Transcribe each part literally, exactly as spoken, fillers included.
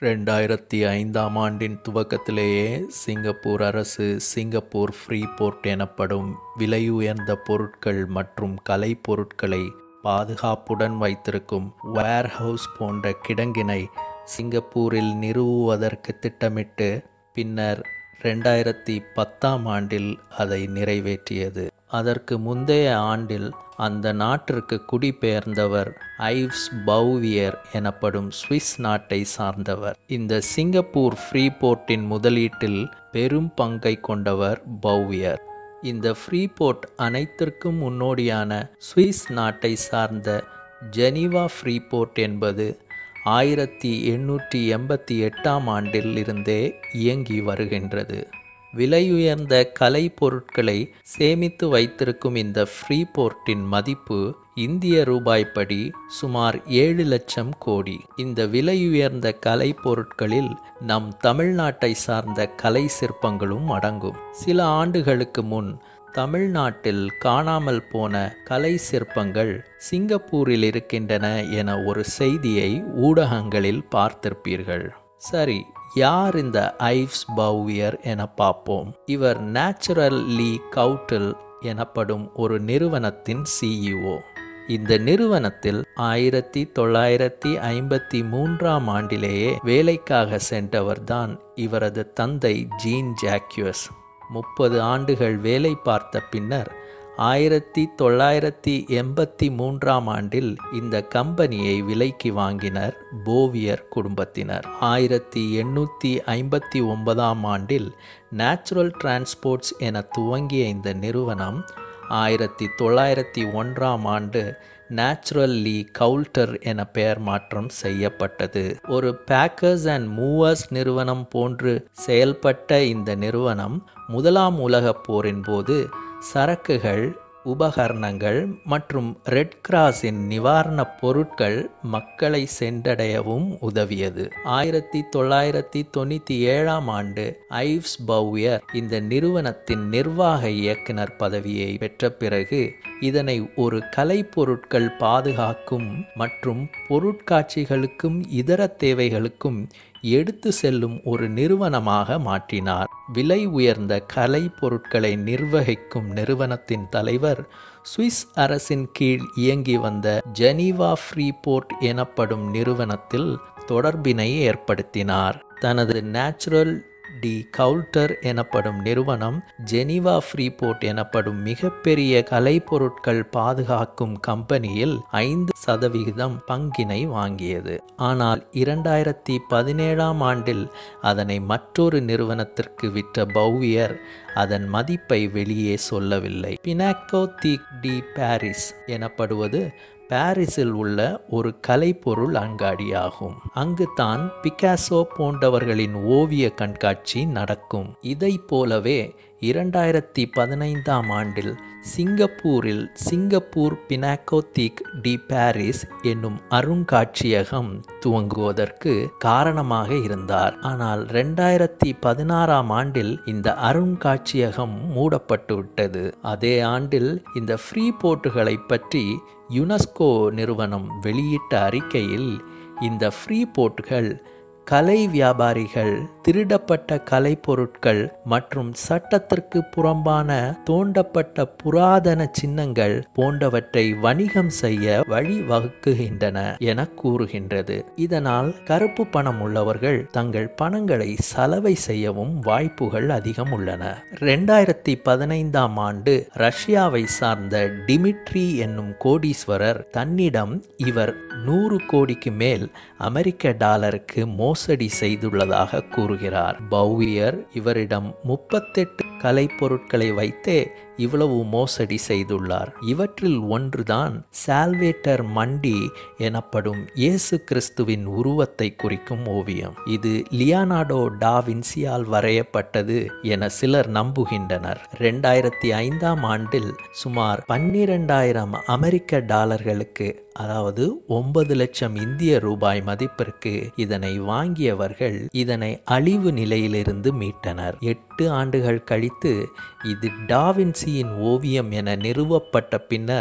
ரெண்டாயிரத்தி ஐந்தாம் ஆண்டின் துவக்கத்திலேயே சிங்கப்பூர் அரசு சிங்கப்பூர் ஃப்ரீபோர்ட் எனப்படும் விலையுயர்ந்த பொருட்கள் மற்றும் கலைப் பொருட்களை பாதுகாப்புடன் வைத்திருக்கும் வேர்ஹவுஸ் போன்ற கிடங்கினை சிங்கப்பூரில் நிறுவுவதற்கு திட்டமிட்டு பின்னர் ரெண்டாயிரத்தி பத்தாம் ஆண்டில் அதை நிறைவேற்றியது. அதற்கு முந்தைய ஆண்டில் அந்த நாட்டிற்கு குடிபெயர்ந்தவர் ஐவ்ஸ் பௌவியர் எனப்படும் சுவிஸ் நாட்டை சார்ந்தவர். இந்த சிங்கப்பூர் ஃப்ரீபோர்ட்டின் முதலீட்டில் பெரும் பங்கை கொண்டவர் பௌவியர். இந்த ஃப்ரீபோர்ட் அனைத்திற்கும் முன்னோடியான சுவிஸ் நாட்டை சார்ந்த ஜெனீவா ஃப்ரீபோர்ட் என்பது ஆயிரத்தி எண்ணூற்றி எண்பத்தி எட்டாம் ஆண்டில் இருந்தே இயங்கி வருகின்றது. விலையுயர்ந்த கலை பொருட்களை சேமித்து வைத்திருக்கும் இந்த ஃப்ரீபோர்ட்டின் மதிப்பு இந்திய ரூபாய்ப்படி சுமார் ஏழு லட்சம் கோடி. இந்த விலையுயர்ந்த கலை பொருட்களில் நம் தமிழ்நாட்டை சார்ந்த கலை சிற்பங்களும் அடங்கும். சில ஆண்டுகளுக்கு முன் தமிழ்நாட்டில் காணாமல் போன கலை சிற்பங்கள் சிங்கப்பூரில் இருக்கின்றன என ஒரு செய்தியை ஊடகங்களில் பார்த்திருப்பீர்கள். சரி, யார் இந்த ஐவ்ஸ் பௌவியர் என பார்ப்போம். இவர் நேச்சுரல் லீ கவுட்டில் எனப்படும் ஒரு நிறுவனத்தின் சிஇஓ. இந்த நிறுவனத்தில் ஆயிரத்தி தொள்ளாயிரத்தி ஐம்பத்தி மூன்றாம் ஆண்டிலேயே வேலைக்காக சென்றவர்தான் இவரது தந்தை ஜீன் ஜாக்யூஸ். முப்பது ஆண்டுகள் வேலை பார்த்த பின்னர் ஆயிரத்தி தொள்ளாயிரத்தி எண்பத்தி மூன்றாம் ஆண்டில் இந்த கம்பெனியை விலைக்கு வாங்கினர் போவியர் குடும்பத்தினர். ஆயிரத்தி எண்ணூற்றி ஐம்பத்தி ஒன்பதாம் ஆண்டில் நேச்சுரல் டிரான்ஸ்போர்ட்ஸ் என துவங்கிய இந்த நிறுவனம் ஆயிரத்தி தொள்ளாயிரத்தி ஒன்றாம் ஆண்டு நேச்சுரல் லீ கவுல்டர் என பெயர் மாற்றம் செய்யப்பட்டது. ஒரு பேக்கர்ஸ் அண்ட் மூவர்ஸ் நிறுவனம் போன்று செயல்பட்ட இந்த நிறுவனம் முதலாம் உலகப் போரின் போது சரக்குகள், உபகரணங்கள் மற்றும் ரெட் கிராஸின் நிவாரணப் பொருட்கள் மக்களை சென்றடையவும் உதவியது. ஆயிரத்தி தொள்ளாயிரத்தி தொண்ணூற்றி ஏழாம் ஆண்டு ஐவ்ஸ் பௌவியர் இந்த நிறுவனத்தின் நிர்வாக இயக்குனர் பதவியை பெற்ற பிறகு இதனை ஒரு கலை பொருட்கள் பாதுகாக்கும் மற்றும் பொருட்காட்சிகளுக்கும் இதர தேவைகளுக்கும் எடுத்து செல்லும் ஒரு நிறுவனமாக மாற்றினார். விலை உயர்ந்த கலை பொருட்களை நிர்வகிக்கும் நிறுவனத்தின் தலைவர் சுவிஸ் அரசின் கீழ் இயங்கி வந்த ஜெனீவா ஃப்ரீபோர்ட் எனப்படும் நிறுவனத்தில் தொடர்பினை ஏற்படுத்தினார். தனது நேச்சுரல் டி கவுல்டர் எனப்படும் நிறுவனம் ஜெனீவா ஃப்ரீபோர்ட் எனப்படும் மிகப்பெரிய கலை பொருட்கள் பாதுகாக்கும் கம்பெனியில் ஐந்து சதவிகிதம் பங்கினை வாங்கியது. ஆனால் இரண்டாயிரத்தி பதினேழாம் ஆண்டில் அதனை மற்றொரு நிறுவனத்திற்கு விற்ற பௌவியர் அதன் மதிப்பை வெளியே சொல்லவில்லை. பினாக்கோதீக் டி பாரிஸ் எனப்படுவது பாரிஸில் உள்ள ஒரு கலைப்பொருள் அங்காடியாகும். அங்கு தான் பிகாசோ போன்றவர்களின் ஓவிய கண்காட்சி நடக்கும். இதை போலவே இரண்டாயிரத்தி பதினைந்தாம் ஆண்டில் சிங்கப்பூரில் சிங்கப்பூர் பினாக்கோதீக் டி பாரிஸ் என்னும் அருங்காட்சியகம் துவங்குவதற்கு காரணமாக இருந்தார். ஆனால் ரெண்டாயிரத்தி பதினாறாம் ஆண்டில் இந்த அருங்காட்சியகம் மூடப்பட்டு விட்டது. அதே ஆண்டில் இந்த ஃப்ரீபோர்ட்டுகளை பற்றி யுனெஸ்கோ நிறுவனம் வெளியிட்ட அறிக்கையில் இந்த ஃப்ரீபோர்ட்டுகள் கலை வியாபாரிகள் திருடப்பட்ட கலை பொருட்கள் மற்றும் சட்டத்திற்கு புறம்பான தோண்டப்பட்ட புராதன சின்னங்கள் போன்றவற்றை வணிகம் செய்ய வழிவகுக்கின்றன என கூறுகின்றது. இதனால் கருப்பு பணம் உள்ளவர்கள் தங்கள் பணங்களை சலவை செய்யவும் வாய்ப்புகள் அதிகம் உள்ளன. ரெண்டாயிரத்தி பதினைந்தாம் ஆண்டு ரஷ்யாவை சார்ந்த டிமிட்ரி என்னும் கோடீஸ்வரர் தன்னிடம் இவர் நூறு கோடிக்கு மேல் அமெரிக்க டாலருக்கு மோசடி செய்துள்ளதாக கூறுகிறார். பௌவியர் இவரிடம் முப்பத்தெட்டு கலை பொருட்களை வைத்தே இவ்வளவு மோசடி செய்துள்ளார். இவற்றில் ஒன்றுதான் சால்வேட்டர் மண்டி எனப்படும் இயேசு கிறிஸ்துவின் உருவத்தை குறிக்கும் ஓவியம். இது லியோனார்டோ டா வின்சியால் வரையப்பட்டது என சிலர் நம்புகின்றனர். ரெண்டாயிரத்தி ஐந்தாம் ஆண்டில் சுமார் பன்னிரெண்டாயிரம் அமெரிக்க டாலர்களுக்கு, அதாவது ஒன்பது லட்சம் இந்திய ரூபாய் மதிப்பிற்கு இதனை வாங்கியவர்கள் இதனை அழிவு நிலையிலிருந்து மீட்டனர். எட்டு ஆண்டுகள் கழித்து இது டாவின்சியின் ஓவியம் என நிறுவப்பட்ட பின்னர்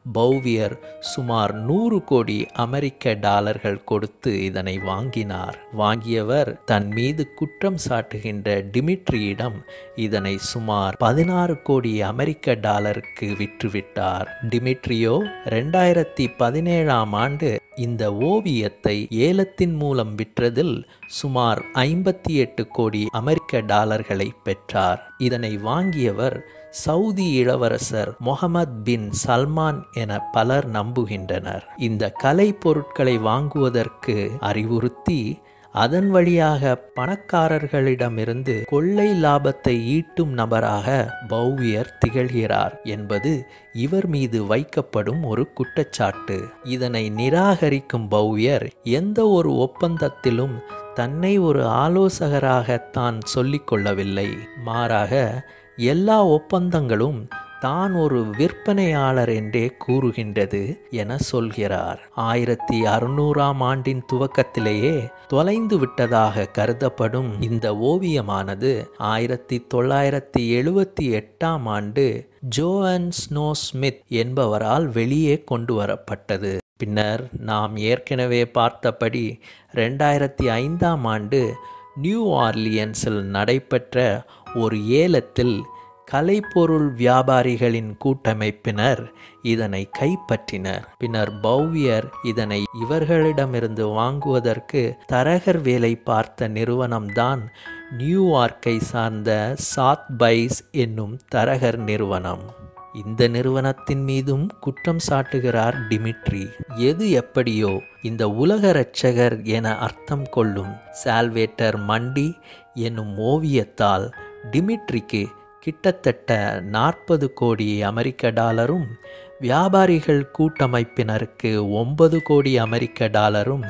பௌவியர் சுமார் நூறு கோடி அமெரிக்க டாலர்கள் கொடுத்து இதனை வாங்கினார். வாங்கியவர் தன் மீது குற்றம் சாட்டுகின்ற டிமிட்ரியிடம் இதனை சுமார் பதினாறு கோடி அமெரிக்க டாலருக்கு விற்றுவிட்டார். டிமிட்ரியோ இரண்டாயிரத்தி பதினேழாம் ஆண்டு இந்த ஓவியத்தை ஏலத்தின் மூலம் விற்றதில் சுமார் ஐம்பத்தி எட்டு கோடி அமெரிக்க டாலர்களை பெற்றார். இதனை வாங்கியவர் சவுதி இளவரசர் முகமது பின் சல்மான் என பலர் நம்புகின்றனர். இந்த கலை பொருட்களை வாங்குவதற்கு அறிவுறுத்தி அதன் வழியாக பணக்காரர்களிடமிருந்து கொள்ளை லாபத்தை ஈட்டும் நபராக பௌவியர் திகழ்கிறார் என்பது இவர் மீது வைக்கப்படும் ஒரு குற்றச்சாட்டு. இதனை நிராகரிக்கும் பௌவியர் எந்த ஒரு ஒப்பந்தத்திலும் தன்னை ஒரு ஆலோசகராக தான் சொல்லிக் கொள்ளவில்லை. மாறாக எல்லா ஒப்பந்தங்களும் தான் ஒரு விற்பனையாளர் என்றே கூறுகின்றது என சொல்கிறார். ஆயிரத்தி அறுநூறாம் ஆண்டின் துவக்கத்திலேயே தொலைந்து விட்டதாக கருதப்படும் இந்த ஓவியமானது ஆயிரத்தி தொள்ளாயிரத்தி எழுபத்தி எட்டாம் ஆண்டு ஜோஅன் ஸ்னோ ஸ்மித் என்பவரால் வெளியே கொண்டு வரப்பட்டது. பின்னர் நாம் ஏற்கனவே பார்த்தபடி ரெண்டாயிரத்தி ஐந்தாம் ஆண்டு நியூ ஆர்லியன்ஸில் நடைபெற்ற ஒரு ஏலத்தில் கலைப்பொருள் வியாபாரிகளின் கூட்டமைப்பினர் இதனை கைப்பற்றினர். பின்னர் பௌவியர் இதனை இவர்களிடமிருந்து வாங்குவதற்கு தரகர் வேலை பார்த்த நிறுவனம்தான் நியூயார்க்கை சார்ந்த சாத்பைஸ் என்னும் தரகர் நிறுவனம். இந்த நிறுவனத்தின் மீதும் குற்றம் சாட்டுகிறார் டிமிட்ரி. எது எப்படியோ இந்த உலக இரட்சகர் என அர்த்தம் கொள்ளும் சால்வேட்டர் மண்டி என்னும் ஓவியத்தால் டிமிட்ரிக்கு கிட்டத்தட்ட நாற்பது கோடி அமெரிக்க டாலரும் வியாபாரிகள் கூட்டமைப்பினருக்கு ஒன்பது கோடி அமெரிக்க டாலரும்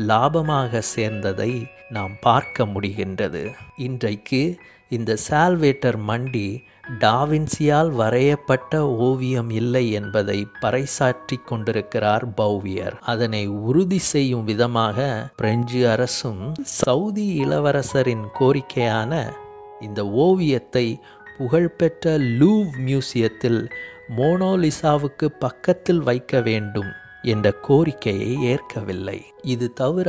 லாபமாக சேர்ந்ததை நாம் பார்க்க முடிகின்றது. இன்றைக்கு இந்த சால்வேட்டர் மண்டி டாவின்சியால் வரையப்பட்ட ஓவியம் இல்லை என்பதை பறைசாற்றி கொண்டிருக்கிறார் பௌவியர். அதனை உறுதி செய்யும் விதமாக பிரெஞ்சு அரசும் சவுதி இளவரசரின் கோரிக்கையான இந்த ஓவியத்தை புகழ்பெற்ற லூவ் மியூசியத்தில் மோனோலிசாவுக்கு பக்கத்தில் வைக்க வேண்டும் என்ற கோரிக்கையை ஏற்கவில்லை. இது தவிர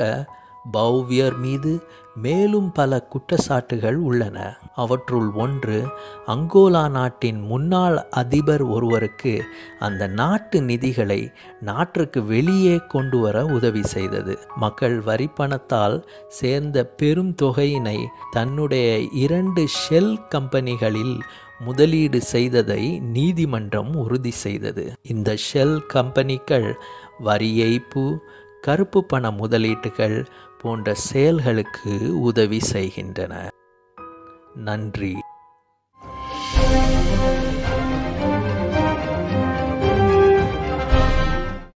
பௌவியர் மீது மேலும் பல குற்றச்சாட்டுகள் உள்ளன. அவற்றுள் ஒன்று, அங்கோலா நாட்டின் முன்னாள் அதிபர் ஒருவருக்கு அந்த நாட்டு நிதிகளை நாட்டிற்கு வெளியே கொண்டு வர உதவி செய்தது. மக்கள் வரி பணத்தால் சேர்ந்த பெரும் தொகையினை தன்னுடைய இரண்டு ஷெல் கம்பெனிகளில் முதலீடு செய்ததை நீதிமன்றம் உறுதி செய்தது. இந்த ஷெல் கம்பெனிகள் வரி ஏய்ப்பு, கருப்பு பண முதலீட்டுகள் போன்ற செயல்களுக்கு உதவி செய்கின்றன. நன்றி.